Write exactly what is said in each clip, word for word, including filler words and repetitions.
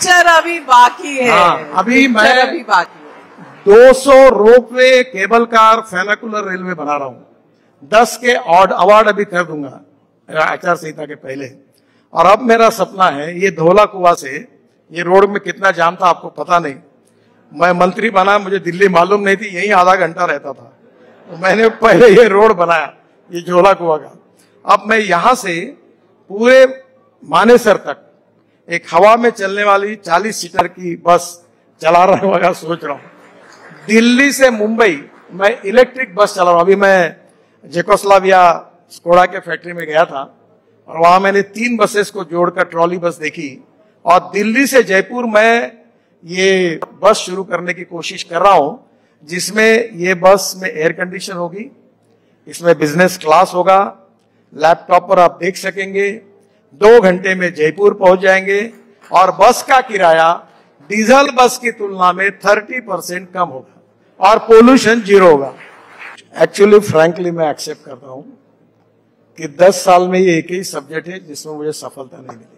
Picture अभी बाकी है। हाँ, अभी मैं अभी बाकी है। दो सौ ropeway, cable car, funicular railway बना रहा हूँ। दस के अवार्ड अभी कर दूंगा आचार संहिता के पहले। और अब मेरा सपना है, ये धौला कुआं से ये रोड में कितना जाम था आपको पता नहीं। मैं मंत्री बना, मुझे दिल्ली मालूम नहीं थी, यही आधा घंटा रहता था। तो मैंने पहले ये रोड बनाया, ये धौला कुआं का। अब मैं यहां से पूरे मानेसर तक एक हवा में चलने वाली चालीस सीटर की बस चला रहा हूँ, सोच रहा हूँ। दिल्ली से मुंबई मैं इलेक्ट्रिक बस चला रहा हूँ। अभी मैं जेकोस्लाविया स्कोडा के फैक्ट्री में गया था और वहां मैंने तीन बसेस को जोड़कर ट्रॉली बस देखी। और दिल्ली से जयपुर मैं ये बस शुरू करने की कोशिश कर रहा हूं, जिसमें ये बस में एयर कंडीशन होगी, इसमें बिजनेस क्लास होगा, लैपटॉप पर आप देख सकेंगे, दो घंटे में जयपुर पहुंच जाएंगे और बस का किराया डीजल बस की तुलना में तीस परसेंट कम होगा और पोल्यूशन जीरो होगा। एक्चुअली फ्रैंकली मैं एक्सेप्ट करता हूं कि दस साल में ये एक ही सब्जेक्ट है जिसमें मुझे सफलता नहीं मिली।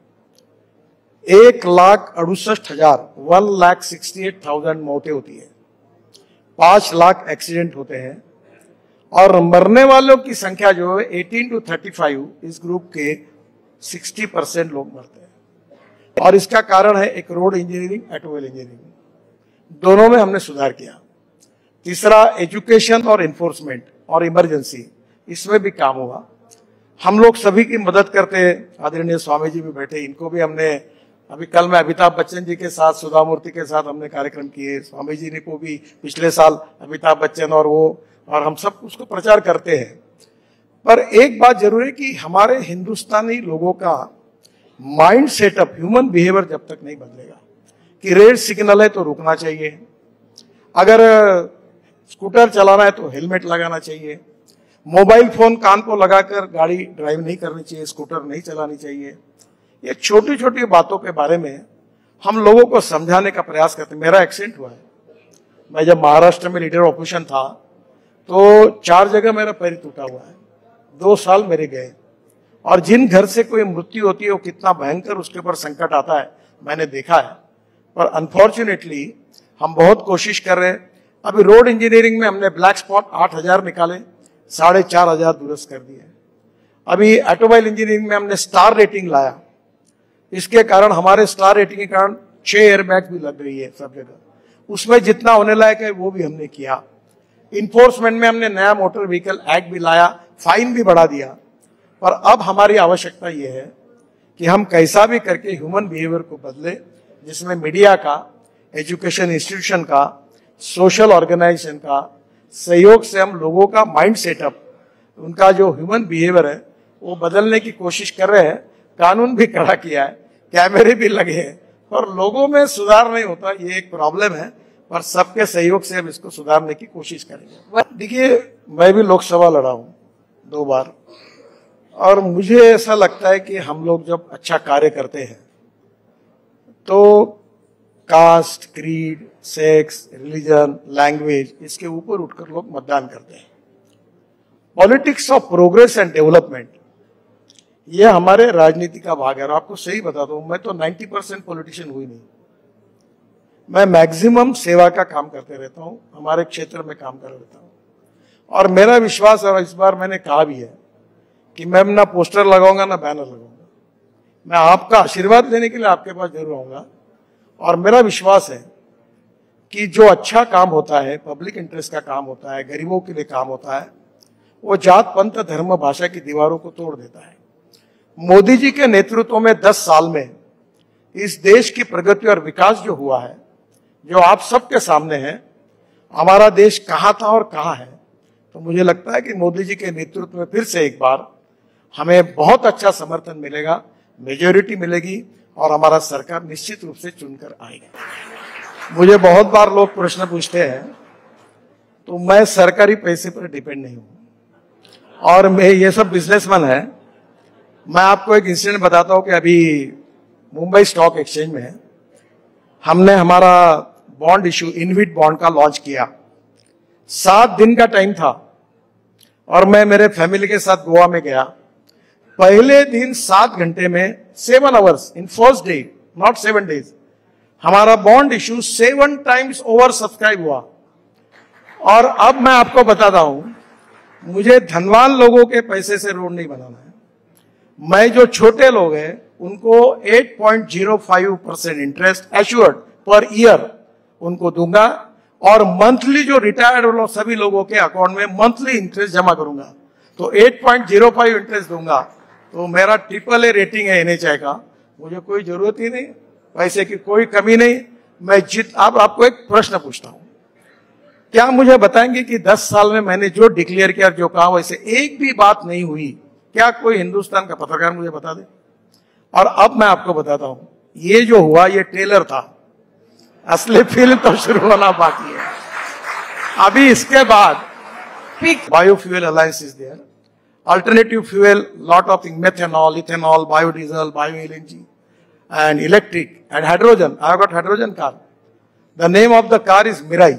एक लाख अड़सठ हजार one lakh sixty eight thousand मौतें होती है, पांच लाख एक्सीडेंट होते हैं और मरने वालों की संख्या जो है अठारह टू पैंतीस इस ग्रुप के साठ परसेंट लोग मरते हैं। और इसका कारण है एक रोड इंजीनियरिंग, ऑटोमोबाइल इंजीनियरिंग, दोनों में हमने सुधार किया। तीसरा एजुकेशन और एनफोर्समेंट और इमरजेंसी, इसमें भी काम हुआ। हम लोग सभी की मदद करते हैं। आदरणीय स्वामी जी भी बैठे, इनको भी हमने अभी कल मैं अमिताभ बच्चन जी के साथ, सुधा मूर्ति के साथ हमने कार्यक्रम किए। स्वामी जी ने को भी पिछले साल अमिताभ बच्चन और वो और हम सब उसको प्रचार करते हैं। पर एक बात जरूर है कि हमारे हिंदुस्तानी लोगों का माइंड सेटअप, ह्यूमन बिहेवियर जब तक नहीं बदलेगा कि रेड सिग्नल है तो रुकना चाहिए, अगर स्कूटर चलाना है तो हेलमेट लगाना चाहिए, मोबाइल फोन कान को लगाकर गाड़ी ड्राइव नहीं करनी चाहिए, स्कूटर नहीं चलानी चाहिए। ये छोटी छोटी बातों के बारे में हम लोगों को समझाने का प्रयास करते हैं। मेरा एक्सीडेंट हुआ है, मैं जब महाराष्ट्र में लीडर ऑपोजिशन था तो चार जगह मेरा पैर टूटा हुआ है, दो साल मेरे गए। और जिन घर से कोई मृत्यु होती है वो कितना भयंकर उसके ऊपर संकट आता है मैंने देखा है। पर अनफॉर्चुनेटली हम बहुत कोशिश कर रहे हैं। अभी रोड इंजीनियरिंग में हमने ब्लैक स्पॉट आठ हजार निकाले, साढ़े चार हजार दुरुस्त कर दिए। अभी ऑटोमोबाइल इंजीनियरिंग में हमने स्टार रेटिंग लाया, इसके कारण हमारे स्टार रेटिंग के कारण छह एयरबैग भी लग गई है सब जगह, उसमें जितना होने लायक है वो भी हमने किया। इन्फोर्समेंट में हमने नया मोटर व्हीकल एक्ट भी लाया, फाइन भी बढ़ा दिया। पर अब हमारी आवश्यकता यह है कि हम कैसा भी करके ह्यूमन बिहेवियर को बदले, जिसमें मीडिया का, एजुकेशन इंस्टीट्यूशन का, सोशल ऑर्गेनाइजेशन का सहयोग से हम लोगों का माइंड सेटअप, उनका जो ह्यूमन बिहेवियर है वो बदलने की कोशिश कर रहे हैं। कानून भी कड़ा किया है, कैमरे भी लगे हैं, पर लोगों में सुधार नहीं होता, ये एक प्रॉब्लम है। पर सबके सहयोग से हम इसको सुधारने की कोशिश करेंगे। देखिए, मैं भी लोकसभा लड़ा हूं दो बार और मुझे ऐसा लगता है कि हम लोग जब अच्छा कार्य करते हैं तो caste, creed, sex, religion, language, इसके ऊपर उठकर लोग मतदान करते हैं। Politics of progress and development, ये हमारे राजनीति का भाग है। और आपको सही बताता हूं, मैं तो नब्बे परसेंट पॉलिटिशियन हुई नहीं, मैं मैक्सिमम सेवा का काम करते रहता हूं, हमारे क्षेत्र में काम कर रहता हूं। और मेरा विश्वास, और इस बार मैंने कहा भी है कि मैं ना पोस्टर लगाऊंगा ना बैनर लगाऊंगा, मैं आपका आशीर्वाद लेने के लिए आपके पास जरूर आऊंगा। और मेरा विश्वास है कि जो अच्छा काम होता है, पब्लिक इंटरेस्ट का काम होता है, गरीबों के लिए काम होता है, वो जात, पंथ, धर्म, भाषा की दीवारों को तोड़ देता है। मोदी जी के नेतृत्व में दस साल में इस देश की प्रगति और विकास जो हुआ है, जो आप सबके सामने है, हमारा देश कहां था और कहां है, तो मुझे लगता है कि मोदी जी के नेतृत्व में फिर से एक बार हमें बहुत अच्छा समर्थन मिलेगा, मेजोरिटी मिलेगी और हमारा सरकार निश्चित रूप से चुनकर आएगा। मुझे बहुत बार लोग प्रश्न पूछते हैं, तो मैं सरकारी पैसे पर डिपेंड नहीं हूं और मैं ये सब बिजनेसमैन है। मैं आपको एक इंसिडेंट बताता हूं कि अभी मुंबई स्टॉक एक्सचेंज में हमने हमारा बॉन्ड इशू, इनविट बॉन्ड का लॉन्च किया। सात दिन का टाइम था और मैं मेरे फैमिली के साथ गोवा में गया। पहले दिन सात घंटे में, seven hours in first day, not seven days, हमारा bond issue seven times over subscribe हुआ। और अब मैं आपको बताता हूं, मुझे धनवान लोगों के पैसे से रोड नहीं बनाना है। मैं जो छोटे लोग हैं उनको eight point zero five percent interest assured per year उनको दूंगा, और मंथली जो रिटायर्ड लोग सभी लोगों के अकाउंट में मंथली इंटरेस्ट जमा करूंगा। तो eight point zero five interest दूंगा, तो मेरा ट्रिपल ए रेटिंग है एनएचआई का, मुझे कोई जरूरत ही नहीं, पैसे की कोई कमी नहीं। मैं जित आप आपको एक प्रश्न पूछता हूं, क्या मुझे बताएंगे कि दस साल में मैंने जो डिक्लेयर किया, जो कहा, वैसे एक भी बात नहीं हुई? क्या कोई हिंदुस्तान का पत्रकार मुझे बता दे? और अब मैं आपको बताता हूं, ये जो हुआ ये ट्रेलर था, असली फिल्म तो शुरू होना बाकी है। अभी इसके बाद biofuel alliance is there, alternative fuel, lot of things, methanol, ethanol, biodiesel, bio-L N G, and electric, and hydrogen. I have got hydrogen car. The name of the car is Mirai.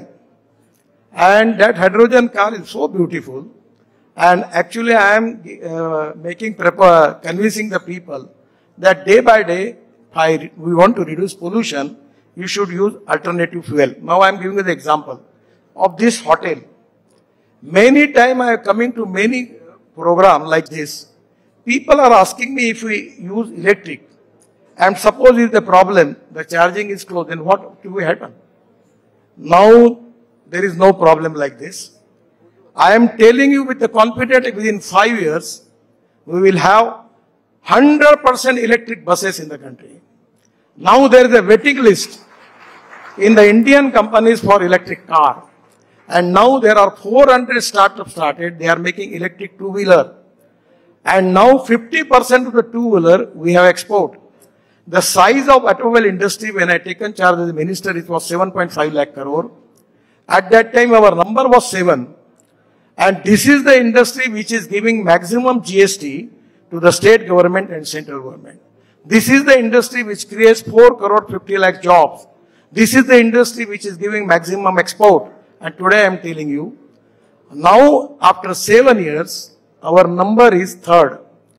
And that hydrogen car is so beautiful. And actually I am uh, making, prepare, convincing the people that day by day, I, we want to reduce pollution, you should use alternative fuel. Now I am giving you the example of this hotel. Many times I am coming to many program like this, people are asking me if we use electric, and suppose if the problem, the charging is closed, then what will happen? Now there is no problem like this. I am telling you with the confidence, within five years we will have one hundred percent electric buses in the country. Now there is a waiting list in the Indian companies for electric car. And now there are four hundred startups started, they are making electric two-wheeler. And now fifty percent of the two-wheeler we have export. The size of automobile industry when I taken charge as the minister, it was seven point five lakh crore. At that time our number was seven. And this is the industry which is giving maximum G S T to the state government and central government. This is the industry which creates four crore fifty lakh jobs. This is the industry which is giving maximum export. And today I am telling you, now after seven years, our number is third.